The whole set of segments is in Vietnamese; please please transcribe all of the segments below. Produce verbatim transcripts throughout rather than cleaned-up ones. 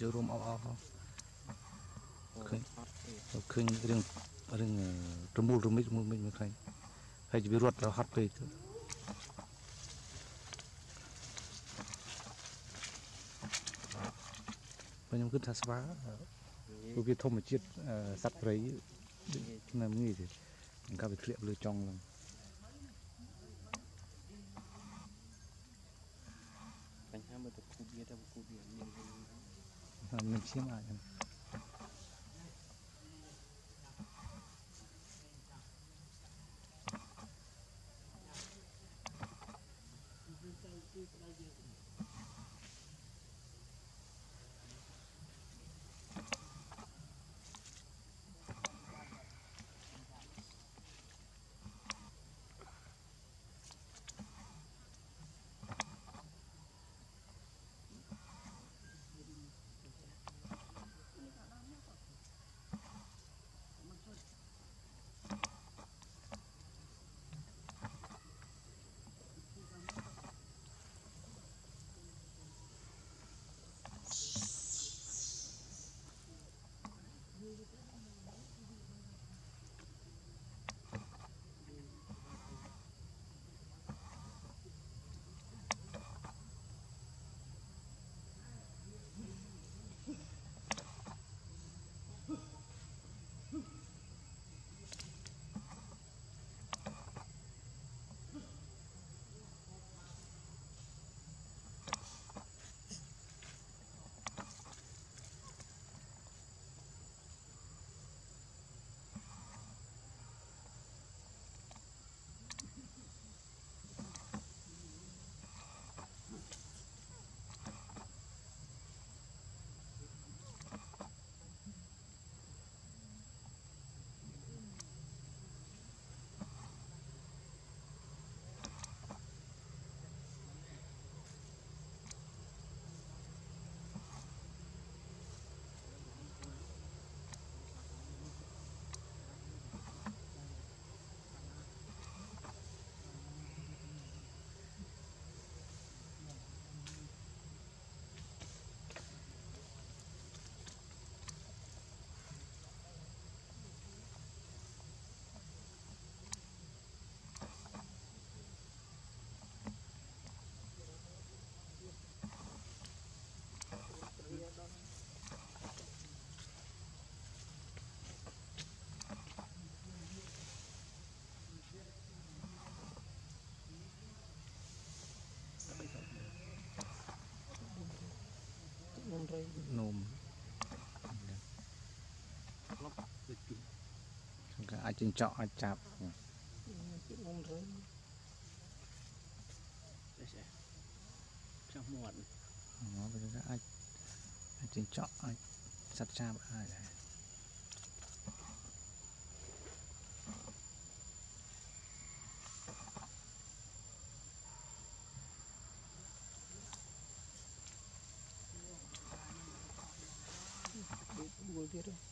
chưa rôm ao ao khơi khơi riêng riêng trầm mùi trầm mít mùi mình mới khơi hay chỉ bị ruột rồi hắt về bây giờ cứ thà xóa tôi biết thông một chiếc sắt đấy làm gì thì mình có bị liệm lừa trong lòng bánh ham được cú bia đâu cú bia mình chiếm lại nôm ai trên trọ ai chạp trong muộn nó bây giờ ai trên trọ ai sắt chạp ai đấy buổi tiết rồi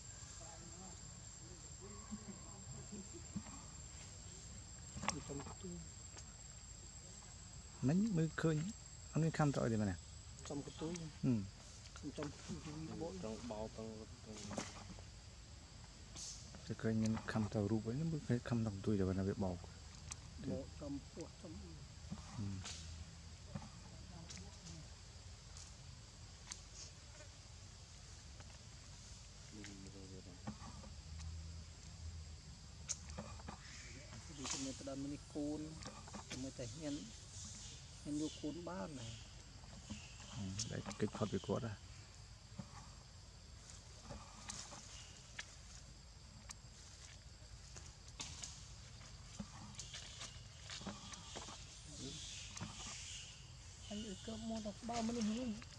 mấy mới khơi anh ấy khăm trọi gì mà nè trong cái túi ừ. trong trong bao trong thì coi như khăm tàu rùa ấy nó mới phải khăm đồng tôi rồi là bị bỏ trong trong ừ. thì người ta đâm mình côn người ta hiện hiện vô côn ba này Ừ. Đấy kích hoạt bị cuộn ra anh cứ mua được bao nhiêu